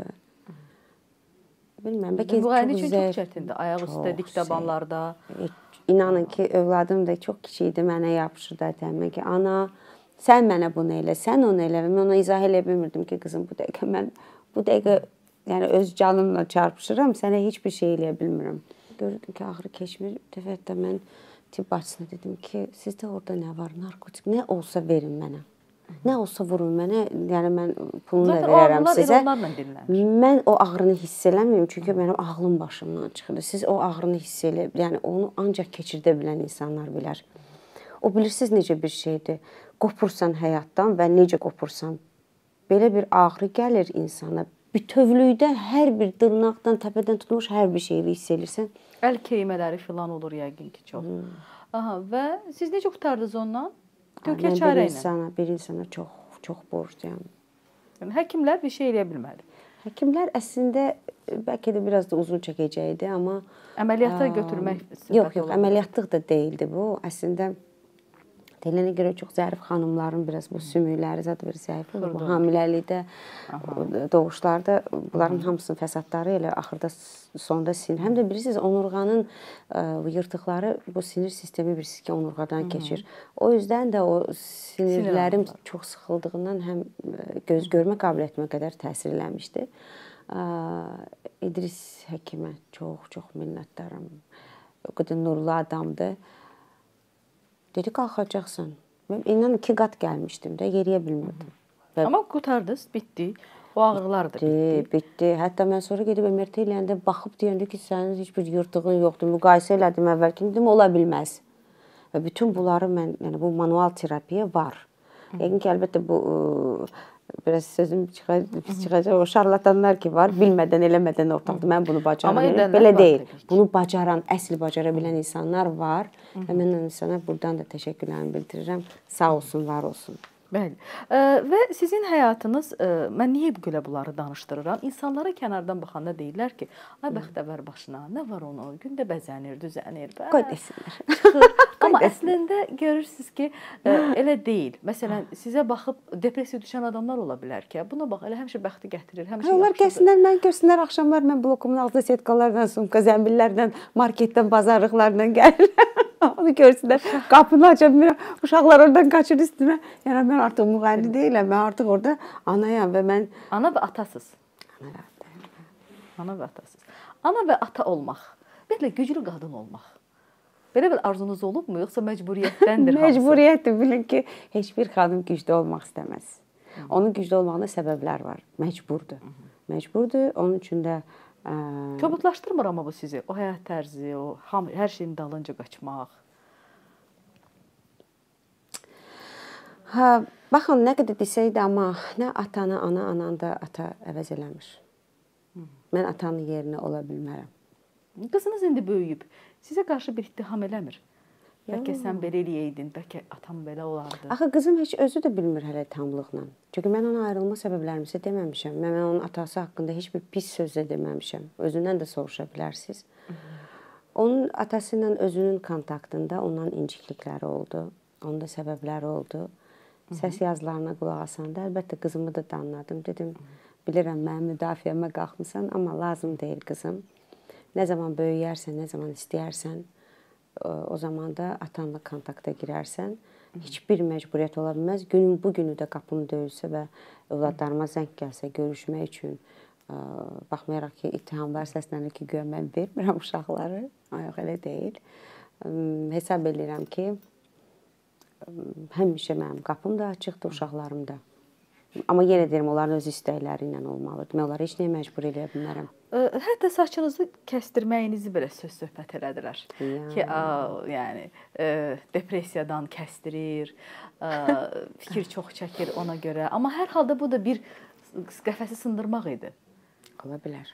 Bilməm, bəlkə müayinə üçün çox çətindir. Ayaq üstə, dik tabanlarda. İnanın ki, övladım da çox kiçik idi, mənə yapışırdı təmə ki, ana, sən mənə bunu elə, sən onu elə. Mən ona izah elə bilmirdim ki, qızım, bu dəqiqə mən bu dəqiqə yəni öz canımla çarpışıram, sənə heç bir şey eləyə bilmirəm. Gördüm ki, ağrı keçmir. Bir dəfə hətta mən tibb bacısına dedim ki, sizdə orada nə var? Narkotik, nə olsa verin mənə. Nə olsa vurun mənə, yəni mən pulunu da verərəm sizə. Mən o ağrını hiss eləməyim, çünki mənim ağlım başımdan çıxır. Siz o ağrını hiss elə, yəni onu ancaq keçirdə bilən insanlar bilər. O bilirsiniz necə bir şeydir. Qopursan həyatdan və necə qopursan, belə bir ağrı gəlir insana. Bütövlükdə hər bir dırnaqdan, təpədən tutmuş hər bir şeyi hiss edirsən. Əl keymələri filan olur yəqin ki, çox. Hmm. Aha, və siz necə qurtardınız ondan? Türkiyə çarə ilə. Insana, bir insana çox, çox borcluyam. Yəni, həkimlər bir şey eləyə bilmədi. Həkimlər əslində bəlkə də biraz da uzun çəkəcəkdi, amma... Əməliyyata götürmək... Yox, yox, əməliyyatlıq da deyildi bu. Əslində, deyilənə görə çox zərif xanımların biraz bu sümükləri zədə bir zəif olur. Bu hamiləlikdə, doğuşlarda bunların hamısının fəsadları elə axırda sonda sinir. Həm də bilirsiniz, onurğanın yırtıqları bu sinir sistemi bilirsiniz ki, onurğadan keçir. O yüzdən də o sinirlərim çox sıxıldığından həm göz görmə qabiliyyətimə qədər təsir eləmişdi. İdris həkimə çox, çox minnətdaram. O qədər nurlu adamdır. Dedi, qalxacaqsan. Mən inan iki qat gəlmişdim də, yeriyə bilmirdim. Amma qurtardınız, bitdi. O ağrılar da bitdi. Bitdi. Hətta mən sonra gedib M R T eləyəndə baxıb deyəndə ki, sənin heç bir yırtığın yoxdur. Müqayisə elədim əvvəlki, dedim, ola bilməz. Və bütün bunları mən, yəni bu manual terapiya var. Yəqin ki, əlbəttə bu biraz sözüm çıxacaq, o şarlatanlar ki var, bilmədən, eləmədən ortalıqda mən bunu bacaramıyorum. Belə deyil. Bunu bacaran, əsl bacara bilən insanlar var və mən insana buradan da təşəkkürlərimi bildirirəm. Sağ olsun, var olsun. Bəli. Və sizin həyatınız, mən niyə belə bunları danışdırıram? İnsanlara kənardan baxanda deyirlər ki, ay bəxtəvər başına, nə var onu? Gündə bəzənir, düzənir. Qoy desinlər. Çıxır. Amma əslində görürsünüz ki, elə deyil. Məsələn, sizə baxıb depressiya düşən adamlar ola bilər ki, buna bax, elə həmişə bəxti gətirir, həmişə yaxşıdır. Onlar gəlsinlər, mən görsünlər, axşamlar mən blokumun altında setkalarla, sumka, zəmbillərlə, marketdən, bazarlıqlarla gəlirəm. Onu görsünlər, qapını aça bilmirəm, uşaqlar oradan qaçır üstümə. Yəni, mən artıq müğənni deyiləm, mən artıq orada anayam və mən... Ana və atasız. Ana və ata. Ana və atasız. Ana və ata olmaq. Bir Ümumiyyətlə güclü qadın olmaq. Belə bir arzunuz olubmu, yoxsa məcburiyyətdəndir? Məcburiyyətdir, bilin ki, heç bir xanım güclü olmaq istəməz. Onun güclü olmağına səbəblər var. Məcburdur. Məcburdur. Onun üçün də ə... kobudlaşdırmır amma bu sizi. O həyat tərzi, o ham, hər şeyin dalınca qaçmaq. Ha, baxın, nə qədər desəydi, amma nə atanı, ana, ananı da ata əvəz eləmir. Mən atanın yerinə ola bilmərəm. Qızınız indi böyüyüb. Sizə qarşı bir ittiham eləmir. Bəlkə sən belə eləyəydin, bəlkə atam belə olardı. Axı qızım heç özü də bilmir hələ tamlıqla. Çünki mən ona ayrılma səbəblərimizi deməmişəm. Mən onun atası haqqında heç bir pis söz də deməmişəm. Özündən də soruşa bilərsiniz. Onun atası ilə özünün kontaktında ondan inciklikləri oldu. Onun da səbəbləri oldu. Səs yazılarına qulaq asanda əlbəttə qızımı da danladım. Dedim, bilirəm mənim müdafiəmə qalxmısan, amma lazım deyil qızım. Nə zaman böyüyərsən, nə zaman istəyərsən, o zaman da atanla kontakta girərsən. Heç bir məcburiyyət ola bilməz. Günün bu günü də qapım döyülsə və övladlarıma zəng gəlsə görüşmək üçün, baxmayaraq ki, ittihamlar səslənir ki, güya mən vermirəm uşaqları. Yox, elə deyil. Hesab edirəm ki, həmişə mənim qapım da açıqdır, uşaqlarım da. Amma yenə deyirəm, onların öz istəkləri ilə olmalıdır. Mən onları heç nəyə məcbur eləyə bilmərəm. Hətta saçınızı kəstirməyinizi belə söz-söhbət elədilər. Ki, yəni, depressiyadan kəstirir, fikir çox çəkir ona görə. Amma hər halda bu da bir qəfəsi sındırmaq idi. Ola bilər.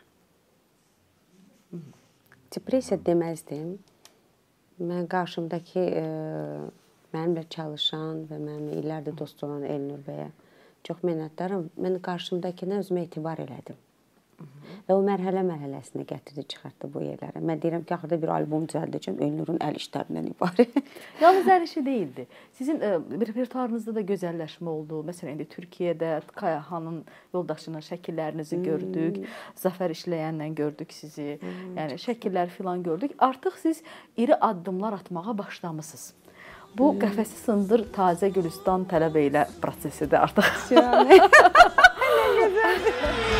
Depressiya deməzdim. Mən qarşımdakı mənimlə çalışan və mənimlə illərdir dost olan Elnur bəyə çox minnətdaram. Mən qarşımdakına özümə etibar elədim. Və o mərhələ-mərhələsinə gətirdi, çıxartdı bu yerlərə. Mən deyirəm ki, axırda bir albom düzəldəcəm, Elnurun əl işlərindən ibarət. Yalnız əl işi deyildi. Sizin repertuarınızda da gözəlləşmə oldu. Məsələn, indi Türkiyədə Kayahanın yoldaşının şəkillərinizi gördük. Zəfər işləyənlə gördük sizi. Yəni, şəkillər filan gördük. Artıq siz iri addımlar atmağa başlamışsınız. Bu qəfəsi sındır tazə Gülüstan tələb elə prosesidir artıq. Nə gözəldir.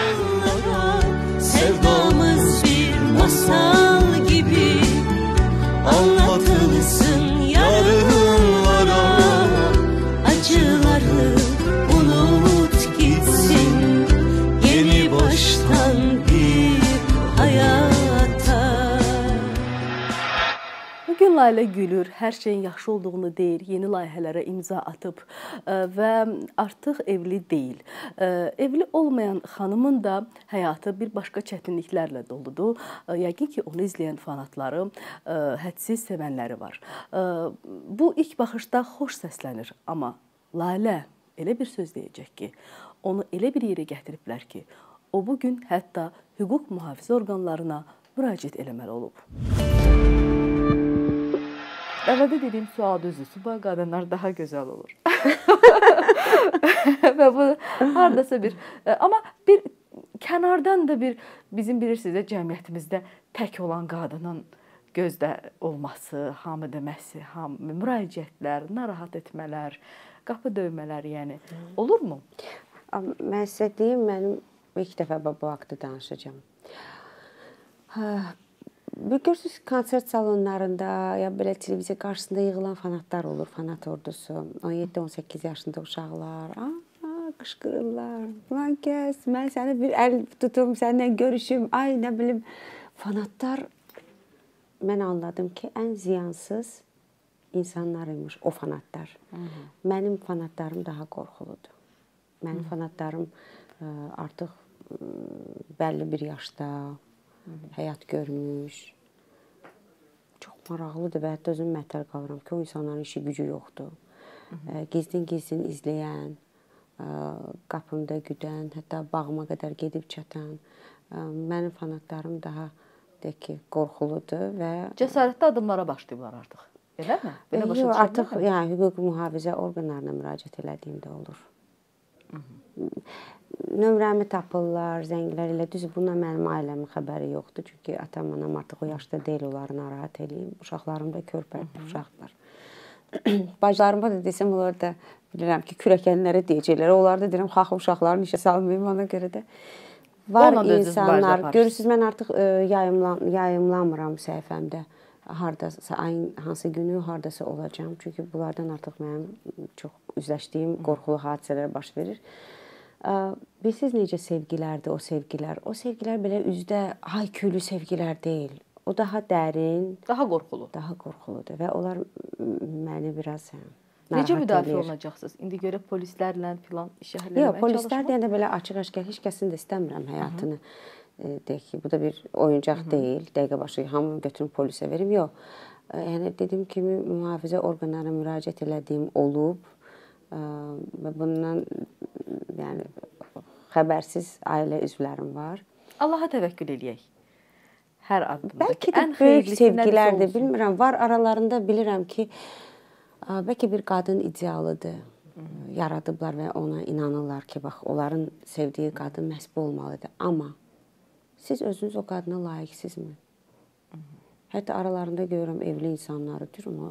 Sevdamız bir masal gibi anlatılsın yarınlara, acıları unut gitsin yeni baştan bir hayata. Bugün Layla gülür, hər şeyin yaxşı olduğunu deyir, yeni layihələrə imza atıb və artıq evli deyil. Evli olmayan xanımın da həyatı bir başqa çətinliklərlə doludur. Yəqin ki, onu izləyən fanatları, hədsiz sevənləri var. Bu ilk baxışda xoş səslənir, amma Layla elə bir söz deyəcək ki, onu elə bir yerə gətiriblər ki, o bugün hətta hüquq mühafizə orqanlarına müraciət eləməli olub. Əvvəldə dediyim sual düzdür. Subay qadınlar daha gözəl olur. Və bu hardasa bir... Amma bir kənardan da bir bizim bilirsiniz də cəmiyyətimizdə tək olan qadının gözdə olması, hamı deməsi, hamı müraciətlər, narahat etmələr, qapı döymələr, yəni olurmu? Mən sizə deyim, mənim ilk dəfə bu haqda danışacağım. Görürsünüz, konsert salonlarında ya belə televiziya qarşısında yığılan fanatlar olur, fanat ordusu. on yeddi on səkkiz yaşında uşaqlar, qışqırırlar, lan kəs, mən səni bir əl tutum, səninlə görüşüm, ay nə bilim. Fanatlar, mən anladım ki, ən ziyansız insanlar imiş o fanatlar. Mənim fanatlarım daha qorxuludur. Mənim fanatlarım artıq bəlli bir yaşda həyat görmüş. Çox maraqlıdır və hətta özüm mətəl qalıram ki, o insanların işi gücü yoxdur. Gizlin-gizlin izləyən, qapımda güdən, hətta bağıma qədər gedib çatan. Mənim fanatlarım daha deyək ki, qorxuludur və... Cəsarətli adımlara başlayıblar artıq, eləmi? Yox, artıq hüquq mühafizə orqanlarına müraciət elədiyimdə olur. Nömrəmi tapırlar, zənglər elə düz. Bundan mənim ailəmin xəbəri yoxdur. Çünki atam, anam artıq o yaşda deyil, onları narahat eləyim. Uşaqlarım da körpəli uşaqlar. Bacılarıma da desəm, onlar da bilirəm ki, kürəkənlərə deyəcəklər. Onlar da deyirəm, xaxı uşaqlarını işə salmayayım ona görə də. Var Onunla da özünüz mübarizə insanlar, aparırsınız. görürsünüz mən artıq e, yayımlan, yayımlamıram səhifəmdə. Hardasa, ayın hansı günü hardasa olacağım. Çünki bunlardan artıq mənim çox üzləşdiyim qorxulu hadisələr baş verir. Bilirsiniz necə sevgilərdir o sevgilər? O sevgilər belə üzdə haykülü sevgilər deyil. O daha dərin, Daha qorxulu. daha qorxuludur və onlar məni biraz hə, Necə narahat müdafiə eləyir. olunacaqsınız? İndi görək polislərlə filan iş Yox, əhəlləməyə polislər deyəndə belə açıq-aşkar heç kəsin də istəmirəm həyatını. E, deyək ki, bu da bir oyuncaq deyil. Dəqiqə başı hamını götürüm polisə verim. Yox. E, yəni dediyim kimi mühafizə orqanlarına müraciət elədiyim olub e, və bundan yəni xəbərsiz ailə üzvlərim var. Allaha təvəkkül eləyək. Hər addımda. Bəlkə də böyük sevgilərdir, bilmirəm. Var aralarında bilirəm ki, bəlkə bir qadın idealıdır. Yaradıblar və ona inanırlar ki, bax, onların sevdiyi qadın məhz bu olmalıdır. Amma siz özünüz o qadına layiqsizmi? Hətta aralarında görürəm evli insanları. Deyirəm,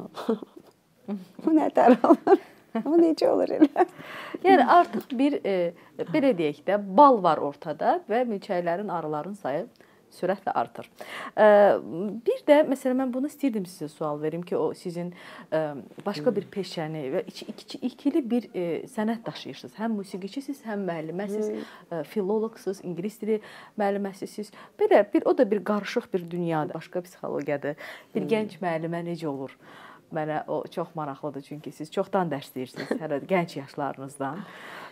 bu nə dərhalar? O necə olur elə? Yəni artıq bir, e, belə deyək də, bal var ortada və mülkəylərin, arıların sayı sürətlə artır. Bir də, məsələn, mən bunu istəyirdim sizə sual verim ki, o sizin başqa bir peşəni və ikili bir sənət daşıyırsınız. Həm musiqiçisiniz, həm müəlliməsiz, filoloqsınız, ingilis dili müəlliməsiz. Belə, bir, o da bir qarışıq bir dünyadır, başqa psixologiyadır. Bir gənc müəllimə necə olur? Mənə o çox maraqlıdır, çünki siz çoxdan dərsləyirsiniz, hələ gənc yaşlarınızdan.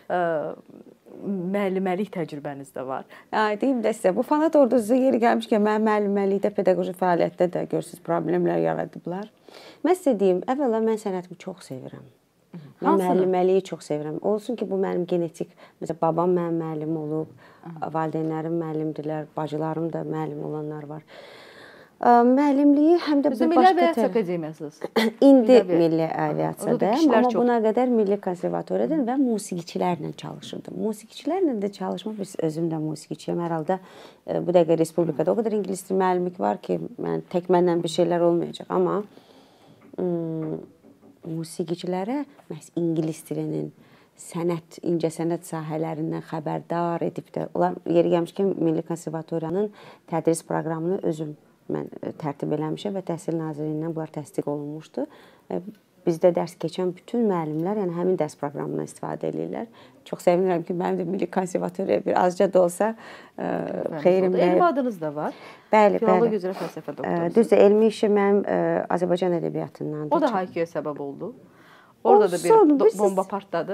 Müəlliməlik təcrübəniz də var. Ay, deyim də sizə, bu fanat ordusu yeri gəlmişkən, mən müəlliməlikdə, pedaqoji fəaliyyətdə də görürsünüz, problemlər yaradıblar. Mən sizə deyim, əvvəla mən sənətimi çox sevirəm. Mən müəlliməliyi çox sevirəm. Olsun ki, bu mənim genetik, məsələn, babam mənim müəllim olub, valideynlərim müəllimdirlər, bacılarım da müəllim olanlar var. Müəllimliyi həm də bir başqa Milli Akademiyasınız. İndi Milli Aviasiyadayım, amma buna qədər Milli Konservatoriyadan və musiqiçilərlə çalışırdım. Musiqiçilərlə də çalışmaq, biz özüm də musiqiçiyəm. Hər halda bu dəqiqə Respublikada o qədər ingilis dili müəllimlik var ki, tək məndən bir şeylər olmayacaq. Amma musiqiçilərə məhz ingilis dilinin, sənət, incə sənət sahələrindən xəbərdar edib də, onlar yeri gəlmişkən Milli Konservatoriyanın tədris proqramını özüm mən tərtib eləmişəm və Təhsil Nazirliyindən bunlar təsdiq olunmuşdu. Bizdə dərs keçən bütün müəllimlər, yəni həmin dərs proqramından istifadə edirlər. Çox sevinirəm ki, mənim də Milli Konservatoriyaya bir azca da olsa xeyrim. Elmi adınız da var. Bəli, bəli. Filologiya üzrə fəlsəfə doktorusunuz. Düzdür, elmi işi mənim Azərbaycan ədəbiyyatındandır. O da hayküyə səbəb oldu. Orada da bir bomba partladı.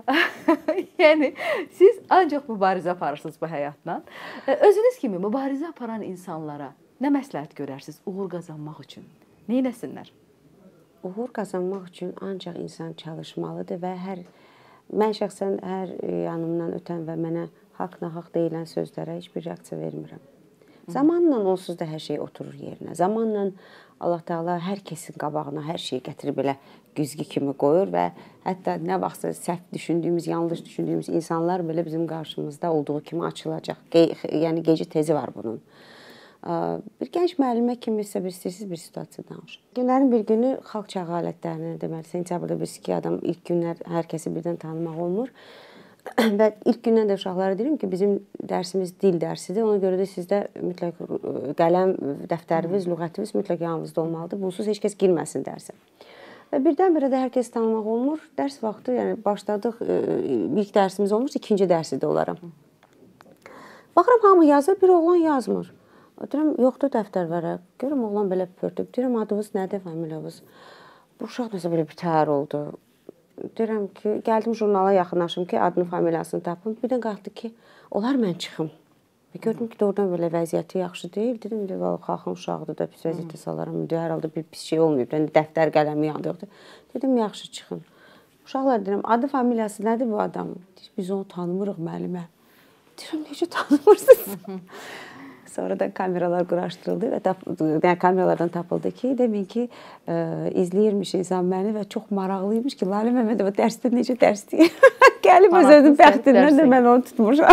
Yəni, siz ancaq mübarizə aparırsınız bu həyatla. Özünüz kimi mübarizə aparan insanlara nə məsləhət görərsiniz uğur qazanmaq üçün? Neynəsinlər? Uğur qazanmaq üçün ancaq insan çalışmalıdır və hər, mən şəxsən hər yanımdan ötən və mənə haqq-nahaq deyilən sözlərə heç bir reaksiya vermirəm. Zamanla onsuz da hər şey oturur yerinə. Zamanla Allah Teala hər kəsin qabağına hər şeyi gətirib belə güzgü kimi qoyur və hətta nə vaxtsa səhv düşündüyümüz, yanlış düşündüyümüz insanlar belə bizim qarşımızda olduğu kimi açılacaq. Yəni gecə tezi var bunun. Bir gənc müəllimə kimi isə bir istəyirsiniz bir situasiya danışın. Günlərin bir günü xalq çağı alətlərini, deməli, sentyabrda biz ki, adam ilk günlər hər kəsi birdən tanımaq olmur. Və ilk gündən də uşaqlara deyirəm ki, bizim dərsimiz dil dərsidir. Ona görə də sizdə mütləq qələm, dəftəriniz, lüğətiniz mütləq yanınızda olmalıdır. Bunsuz heç kəs girməsin dərsə. Və birdən-birə də hər kəs tanımaq olmur. Dərs vaxtı, yəni başladıq, ilk dərsimiz olmuş, ikinci dərsi də olaram. Baxıram, hamı yazır, bir oğlan yazmır. Deyirəm, yoxdur dəftər vərəq. Görürəm, oğlan belə pörtüb. Deyirəm, adınız nədir, familiyavız? Bu uşaq nəsə belə bir təhər oldu. Deyirəm ki, gəldim jurnala yaxınlaşım ki, adını, familiyasını tapım. Birdən qalxdı ki, olar mən çıxım. Gördüm ki, doğrudan belə vəziyyəti yaxşı deyil. Dedim, xalqın uşağıdır da pis vəziyyətə salaram. Hər halda bir pis şey olmayıb. Dəftər, qələmi yandı yoxdur. Dedim, yaxşı çıxın. Uşaqlar deyirəm, adı, familiyası nədir bu adamın? Biz onu tanımırıq müəllimə. Deyirəm, necə tanımırsınız? Sonradan kameralar quraşdırıldı və yəni kameralardan tapıldı ki, demin ki, e, izləyirmiş insan məni və çox maraqlıymış ki, Lalə Məmmədova dərsdə necə dərs deyir. Gəlib öz-özün bəxtindən də mən onu tutmuşam.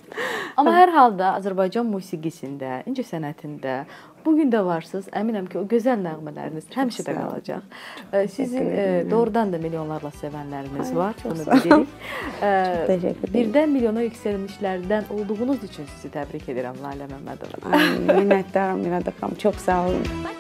Amma hər halda Azərbaycan musiqisində, incəsənətində bu gün də varsınız. Əminəm ki, o gözəl nəğmələriniz həmişə də qalacaq. Sizin doğrudan da milyonlarla sevənləriniz var, bunu bilirik. Birdən milyona yüksəlmişlərdən olduğunuz üçün sizi təbrik edirəm, Lalə Məmmədova. Minnətdaram, Miradə xanım. Çox sağ olun.